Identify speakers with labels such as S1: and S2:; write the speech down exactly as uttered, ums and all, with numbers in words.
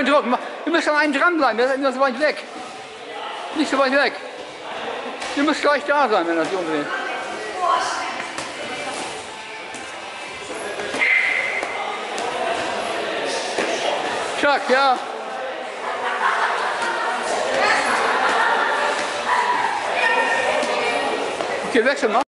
S1: Schön Druck. Ihr müsst an einen dranbleiben, der ist nicht so weit weg. Nicht so weit weg. Ihr müsst gleich da sein, wenn das sich umdreht. Chuck, ja. Okay, wechsel mal.